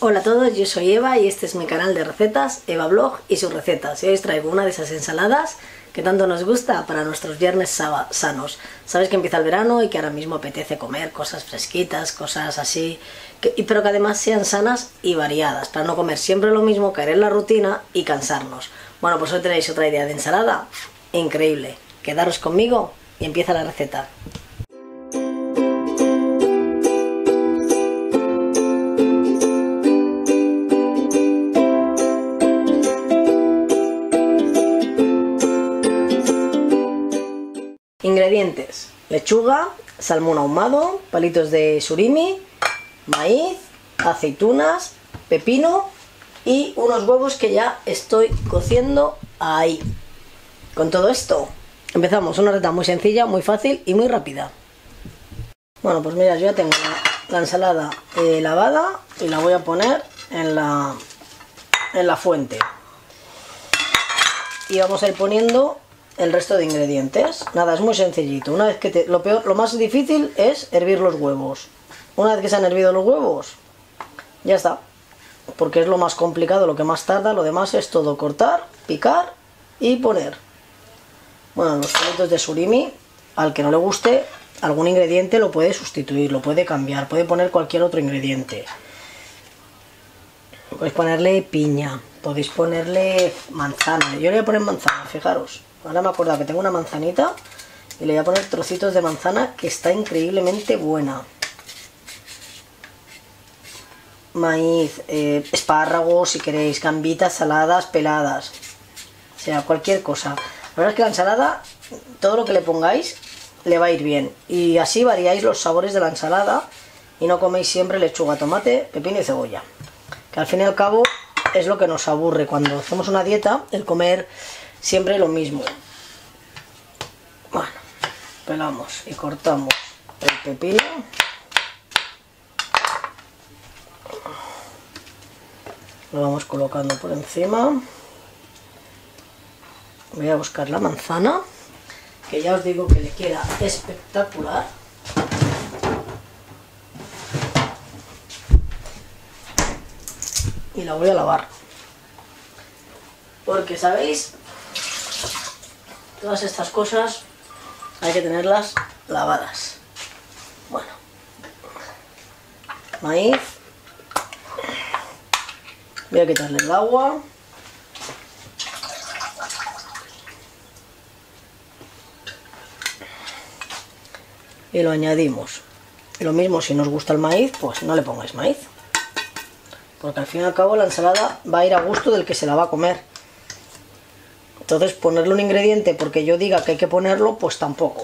Hola a todos, yo soy Eva y este es mi canal de recetas, Eva Blog y sus recetas. Y hoy os traigo una de esas ensaladas que tanto nos gusta para nuestros viernes sanos. Sabéis que empieza el verano y que ahora mismo apetece comer cosas fresquitas, cosas así, pero que además sean sanas y variadas, para no comer siempre lo mismo, caer en la rutina y cansarnos. Bueno, pues hoy tenéis otra idea de ensalada increíble. Quedaros conmigo y empieza la receta. Ingredientes: lechuga, salmón ahumado, palitos de surimi, maíz, aceitunas, pepino y unos huevos que ya estoy cociendo ahí. Con todo esto empezamos una receta muy sencilla, muy fácil y muy rápida. Bueno, pues mira, yo ya tengo la ensalada lavada y la voy a poner en la fuente. Y vamos a ir poniendo el resto de ingredientes. Nada, es muy sencillito. Una vez que lo más difícil es hervir los huevos. Una vez que se han hervido los huevos, ya está. Porque es lo más complicado, lo que más tarda. Lo demás es todo cortar, picar y poner. Bueno, los palitos de surimi, al que no le guste algún ingrediente lo puede sustituir, lo puede cambiar, puede poner cualquier otro ingrediente. Podéis ponerle piña, podéis ponerle manzana. Yo le voy a poner manzana, fijaros. Ahora me acuerdo que tengo una manzanita y le voy a poner trocitos de manzana, que está increíblemente buena. Maíz, espárragos si queréis, gambitas saladas, peladas. O sea, cualquier cosa. La verdad es que la ensalada, todo lo que le pongáis le va a ir bien. Y así variáis los sabores de la ensalada y no coméis siempre lechuga, tomate, pepino y cebolla. Que al fin y al cabo es lo que nos aburre cuando hacemos una dieta, el comer siempre lo mismo. Bueno, pelamos y cortamos el pepino. Lo vamos colocando por encima. Voy a buscar la manzana, que ya os digo que le queda espectacular. Y la voy a lavar. Porque, ¿sabéis? Todas estas cosas hay que tenerlas lavadas. Bueno, maíz, voy a quitarle el agua. Y lo añadimos. Y lo mismo, si no os gusta el maíz, pues no le pongáis maíz. Porque al fin y al cabo la ensalada va a ir a gusto del que se la va a comer. Entonces ponerle un ingrediente porque yo diga que hay que ponerlo, pues tampoco.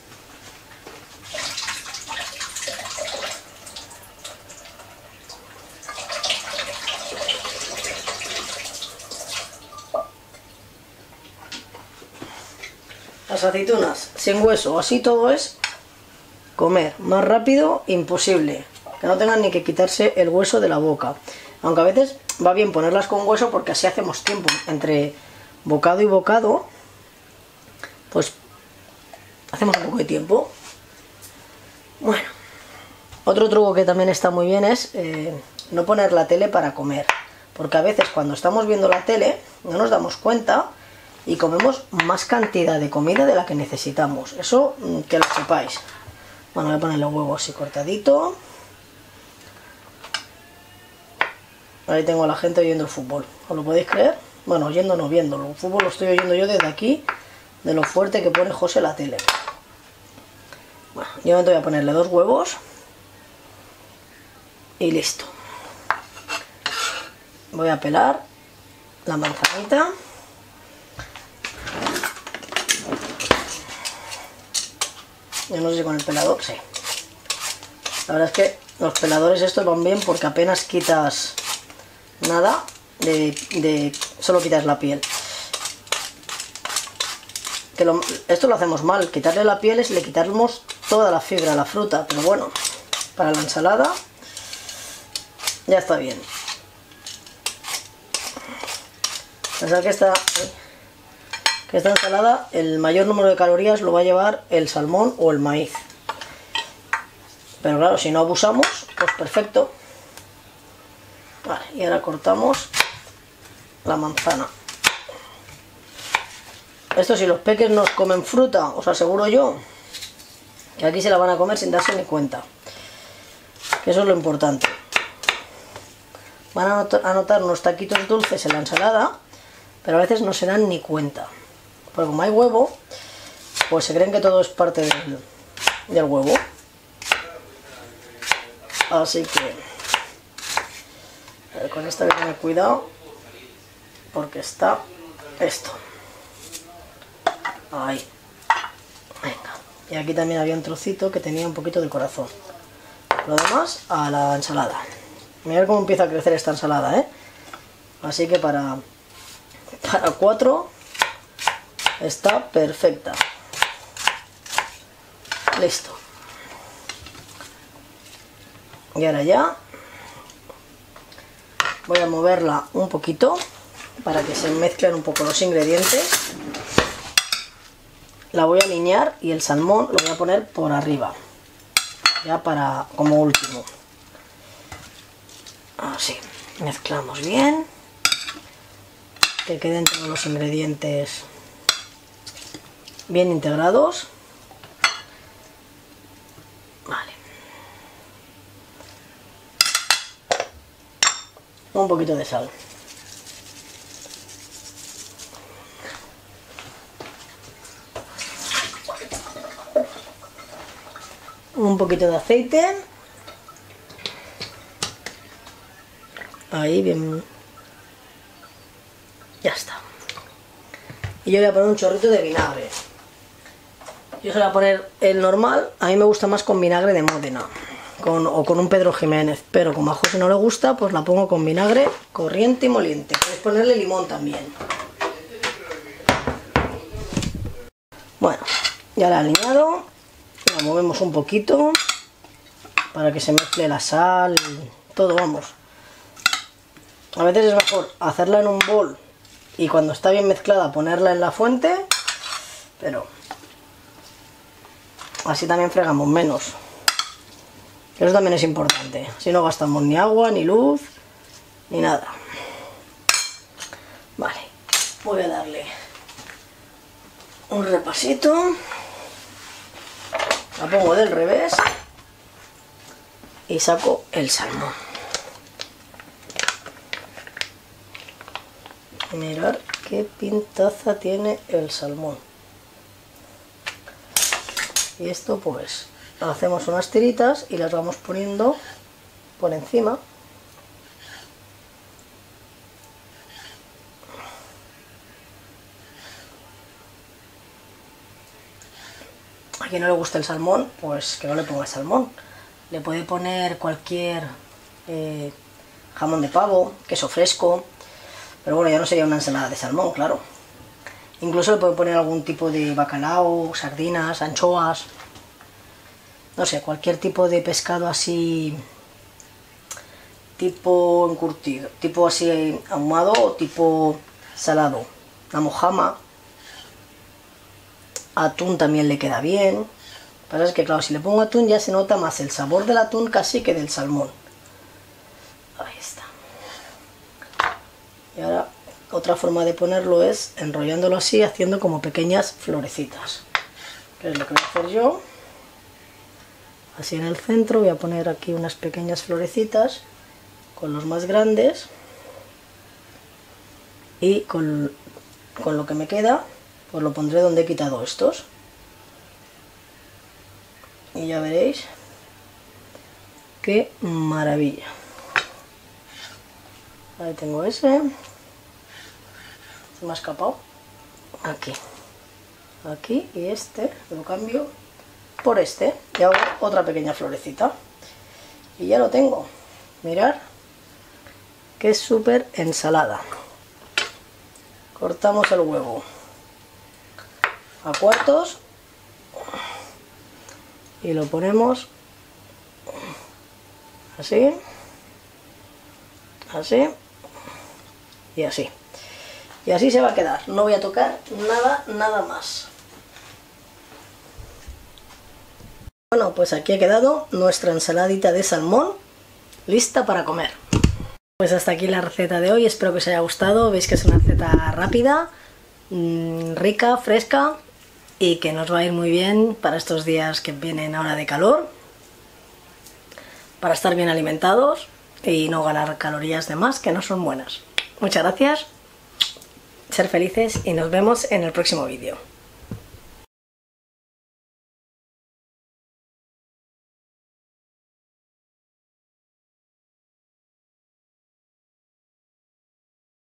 Las aceitunas sin hueso, así todo es comer más rápido imposible. Que no tengan ni que quitarse el hueso de la boca. Aunque a veces va bien ponerlas con hueso porque así hacemos tiempo entre bocado y bocado, pues hacemos un poco de tiempo. Bueno, otro truco que también está muy bien es no poner la tele para comer, porque a veces cuando estamos viendo la tele no nos damos cuenta y comemos más cantidad de comida de la que necesitamos. Eso que lo sepáis. Bueno, voy a poner los huevos así cortadito. Ahí tengo a la gente oyendo el fútbol, ¿os lo podéis creer? Bueno, oyendo no, viéndolo. El fútbol lo estoy oyendo yo desde aquí, de lo fuerte que pone José la tele. Bueno, yo voy a ponerle 2 huevos y listo. Voy a pelar la manzanita. Yo no sé si con el pelador, sí. La verdad es que los peladores estos van bien porque apenas quitas nada, solo quitas la piel. Esto lo hacemos mal, quitarle la piel es le quitamos toda la fibra a la fruta, pero bueno, para la ensalada ya está bien. Pensad que esta ensalada, el mayor número de calorías lo va a llevar el salmón o el maíz. Pero claro, si no abusamos, pues perfecto. Vale, y ahora cortamos la manzana. Esto, si los peques nos comen fruta, os aseguro yo que aquí se la van a comer sin darse ni cuenta. Eso es lo importante. Van a notar unos taquitos dulces en la ensalada, pero a veces no se dan ni cuenta. Porque como hay huevo, pues se creen que todo es parte del huevo. Así que con esta hay que tener cuidado, porque está esto. Ahí. Venga. Y aquí también había un trocito que tenía un poquito de corazón. Lo demás a la ensalada. Mirad cómo empieza a crecer esta ensalada, ¿eh? Así que para 4 está perfecta. Listo. Y ahora ya voy a moverla un poquito para que se mezclen un poco los ingredientes. La voy a alinear y el salmón lo voy a poner por arriba, ya para como último. Así, mezclamos bien, que queden todos los ingredientes bien integrados. Vale. Un poquito de sal. Un poquito de aceite. Ahí, bien. Ya está. Y yo voy a poner un chorrito de vinagre. Yo se voy a poner el normal. A mí me gusta más con vinagre de Módena. O con un Pedro Jiménez. Pero como a José no le gusta, pues la pongo con vinagre corriente y moliente. Podéis ponerle limón también. Bueno, ya la he alineado. La movemos un poquito para que se mezcle la sal, todo, vamos. A veces es mejor hacerla en un bol y cuando está bien mezclada ponerla en la fuente, pero así también fregamos menos. Eso también es importante, así no gastamos ni agua, ni luz, ni nada. Vale, voy a darle un repasito. La pongo del revés y saco el salmón. Mirad qué pintaza tiene el salmón. Y esto pues hacemos unas tiritas y las vamos poniendo por encima. A quien no le gusta el salmón, pues que no le ponga salmón. Le puede poner cualquier jamón de pavo, queso fresco, pero bueno, ya no sería una ensalada de salmón, claro. Incluso le puede poner algún tipo de bacalao, sardinas, anchoas, no sé, cualquier tipo de pescado así, tipo encurtido, tipo así ahumado o tipo salado. La mojama. Atún también le queda bien. Lo que pasa es que claro, si le pongo atún ya se nota más el sabor del atún casi que del salmón. Ahí está. Y ahora otra forma de ponerlo es enrollándolo así, haciendo como pequeñas florecitas. Que es lo que voy a hacer yo. Así en el centro voy a poner aquí unas pequeñas florecitas con los más grandes. Y con lo que me queda pues lo pondré donde he quitado estos. Y ya veréis qué maravilla. Ahí tengo ese. Se me ha escapado. Aquí. Aquí y este lo cambio por este. Y hago otra pequeña florecita. Y ya lo tengo. Mirad qué súper ensalada. Cortamos el huevo a cuartos y lo ponemos así, así y así. Y así se va a quedar. No voy a tocar nada más. Bueno, pues aquí ha quedado nuestra ensaladita de salmón lista para comer. Pues hasta aquí la receta de hoy, espero que os haya gustado. Veis que es una receta rápida, rica, fresca y que nos va a ir muy bien para estos días que vienen ahora de calor, para estar bien alimentados y no ganar calorías de más que no son buenas. Muchas gracias, ser felices y nos vemos en el próximo vídeo.